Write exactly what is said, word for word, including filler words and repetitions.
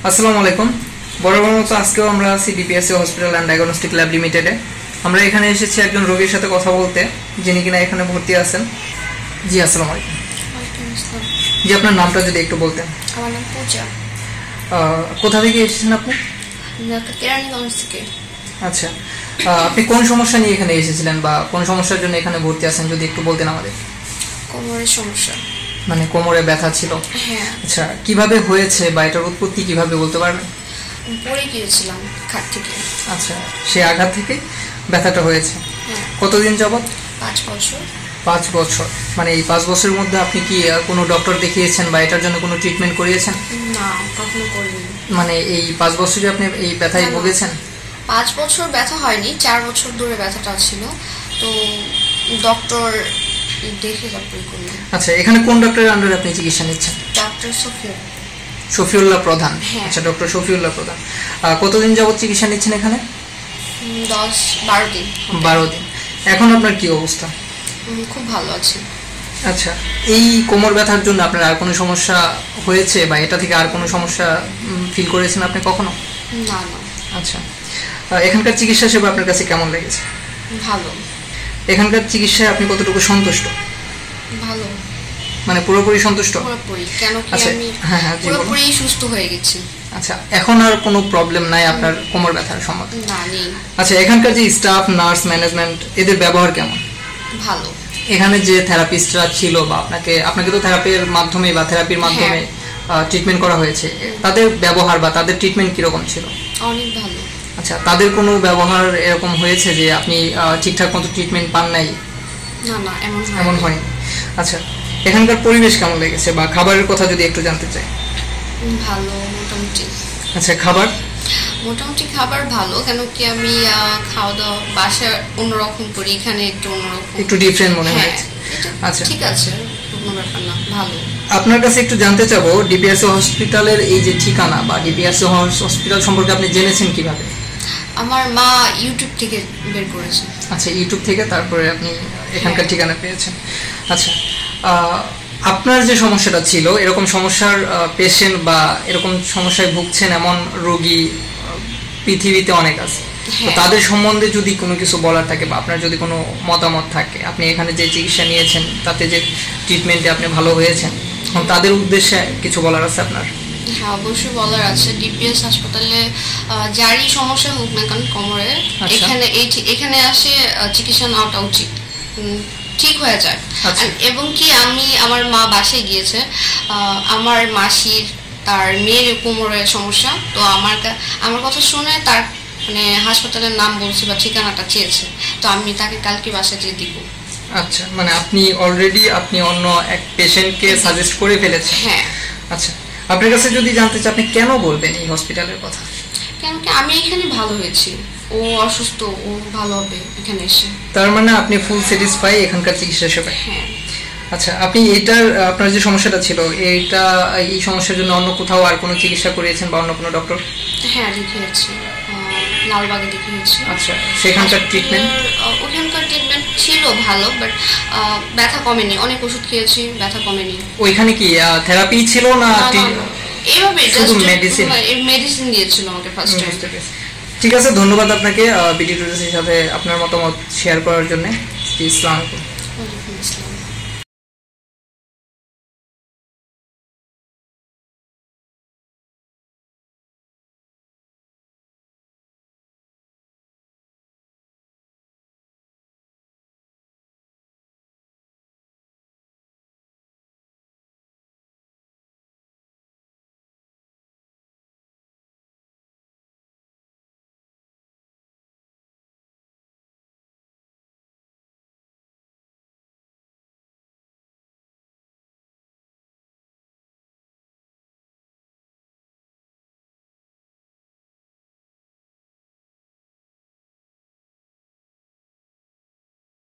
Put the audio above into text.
আসসালামু আলাইকুম। বরাবর মতো আজকেও আমরা আছি DPSC hospital and diagnostic lab লিমিটেডে। আমরা এখানে এসেছি একজন রোগীর সাথে কথা বলতে, যিনি কিনা এখানে ভর্তি আছেন। জি আসসালামু আলাইকুম। জি আপনার নামটা যদি একটু বলতেন। আমার নাম পূজা। কোথা থেকে এসেছেন আপনি? কেরানীগঞ্জ থেকে। আচ্ছা, আপনি কোন সমস্যা নিয়ে এখানে এসেছিলেন বা কোন সমস্যার জন্য এখানে ভর্তি আছেন যদি একটু বলতেন আমাদের। কোমরের সমস্যা। মানে কোমরে ব্যথা ছিল? হ্যাঁ। আচ্ছা, কিভাবে হয়েছে বা এটার উৎপত্তি কিভাবে বলতে পারবেন? পড়ে গিয়েছিলাম খাট থেকে। আচ্ছা, সেই আঘাত থেকে ব্যথাটা হয়েছে। হ্যাঁ। কতদিন যাবত? পাঁচ বছর। পাঁচ বছর মানে এই পাঁচ বছরের মধ্যে আপনি কি কোনো ডক্টর দেখিয়েছেন বা এটার জন্য কোনো ট্রিটমেন্ট করিয়েছেন? না, কখনো করিনি। মানে এই পাঁচ বছরে আপনি এই ব্যথায় ভুগেছেন? পাঁচ বছর ব্যথা হয়নি, চার বছর ধরে ব্যথাটা ছিল, তো ডক্টর দেখে তারপরে করলেন। আচ্ছা, এখানে কোন ডক্টরের আন্ডারে আপনি চিকিৎসা নিচ্ছেন? ডক্টর সফিয়া। শফিউল্লাহ প্রধান। হ্যাঁ। আচ্ছা, ডক্টর শফিউল্লাহ প্রধান। কতদিন যাবত চিকিৎসা নিচ্ছেন এখানে? দশ বারো দিন। বারো দিন। এখন আপনার কি অবস্থা? খুব ভালো আছে। আচ্ছা, এই কোমর ব্যথার জন্য আপনার আর কোনো সমস্যা হয়েছে বা এটা থেকে আর কোনো সমস্যা ফিল করেছেন আপনি কখনো? না না। আচ্ছা, এখানকার চিকিৎসা সেবা আপনার কাছে কেমন লেগেছে? ভালো। এখানকার চিকিৎসায় আপনি কতটুকু সন্তুষ্ট? ভালো। মানে পুরোপুরি সন্তুষ্ট? পুরোপুরি। কেন কি আচ্ছা, আমি হ্যাঁ হ্যাঁ পুরোপুরি সুস্থ হয়ে গেছি। আচ্ছা, এখন আর কোনো প্রবলেম নাই আপনার কোমর ব্যথার সম্বন্ধে? না, নেই। আচ্ছা, এখানকার যে স্টাফ, নার্স, ম্যানেজমেন্ট এদের ব্যবহার কেমন? ভালো। এখানে যে থেরাপিস্টরা ছিল বা আপনাকে আপনাকে তো থেরাপির মাধ্যমে বা থেরাপির মাধ্যমে ট্রিটমেন্ট করা হয়েছে, তাদের ব্যবহার বা তাদের ট্রিটমেন্ট কিরকম ছিল? অনেক ভালো। আচ্ছা, তাদের কোনো ব্যবহার এরকম হয়েছে যে আপনি ঠিকঠাক মতো ট্রিটমেন্ট পান নাই? না না, এমন এমন হয়নি। আচ্ছা, এখানকার পরিবেশ কেমন লেগেছে বা খাবারের কথা যদি একটু জানতে চাই। ভালো মোটামুটি। আচ্ছা, খাবার? মোটামুটি খাবার ভালো, কেন কি আমি খাওয়া দাওয়া বাসায় অন্যরকম করি, এখানে একটু অন্যরকম, একটু ডিফারেন্ট মনে হয়েছে। আচ্ছা, ঠিক আছে, কোনো ব্যাপার না, ভালো। আপনার কাছে একটু জানতে চাবো, ডিপিএসসি হসপিটালের এই যে ঠিকানা বা ডিপিএসসি হসপিটাল সম্পর্কে আপনি জেনেছেন কিভাবে? আমার মা ইউটিউব থেকে বের করেছে। আচ্ছা, ইউটিউব থেকে তারপরে আপনি এখানকার ঠিকানা পেয়েছেন। আচ্ছা, আপনার যে সমস্যাটা ছিল, এরকম সমস্যার পেশেন্ট বা এরকম সমস্যায় ভুগছেন এমন রোগী পৃথিবীতে অনেক আছে। তো তাদের সম্বন্ধে যদি কোনো কিছু বলার থাকে বা আপনার যদি কোনো মতামত থাকে, আপনি এখানে যে চিকিৎসা নিয়েছেন তাতে যে ট্রিটমেন্টে আপনি ভালো হয়েছেন, তাদের উদ্দেশ্যে কিছু বলার আছে আপনার? হ্যাঁ, অবশ্যই বলার আছে। ডিপিএস হাসপাতালে যারই সমস্যা হোক না কেন কোমরে, এখানে এই এখানে আসে চিকিৎসা নেওয়াটা উচিত, ঠিক হয়ে যায়। এবং কি আমি আমার মা বাসায় গিয়েছে, আমার মাসির তার মেয়ের কোমরের সমস্যা, তো আমার আমার কথা শুনে তার মানে হাসপাতালের নাম বলছে বা ঠিকানাটা চেয়েছে, তো আমি তাকে কালকে বাসায় যেয়ে দিব। আচ্ছা, মানে আপনি অলরেডি আপনি অন্য এক পেশেন্টকে সাজেস্ট করে ফেলেছেন? হ্যাঁ। আচ্ছা, আপনার কাছে যদি জানতে চাই আপনি কেন বলবেন এই হসপিটালের কথা? কেন কি আমি এখানে ভালো হয়েছি, ও অসুস্থ, ও ভালো হবে এখানে এসে। তার মানে আপনি ফুল স্যাটিসফাই এখানকার চিকিৎসা সেবায়? হ্যাঁ। আচ্ছা, আপনি এটার আপনার যে সমস্যাটা ছিল, এইটা এই সমস্যার জন্য অন্য কোথাও আর কোনো চিকিৎসা করিয়েছেন বা অন্য কোনো ডক্টর? হ্যাঁ, দেখিয়েছি, লালবাগে দেখিয়েছি। আচ্ছা, সেখানকার ট্রিটমেন্ট? ওখানকার ট্রিটমেন্ট ছিল ভালো, বাট ব্যথা কমেনি, অনেক ওষুধ খেয়েছি, ব্যথা কমেনি। ওইখানে কি থেরাপি ছিল না এইভাবে শুধু মেডিসিন? মেডিসিন দিয়েছিল আমাকে ফার্স্ট টাইম। ঠিক আছে, ধন্যবাদ আপনাকে বিডি টুডের সাথে আপনার মতামত শেয়ার করার জন্য। আসসালামু আলাইকুম।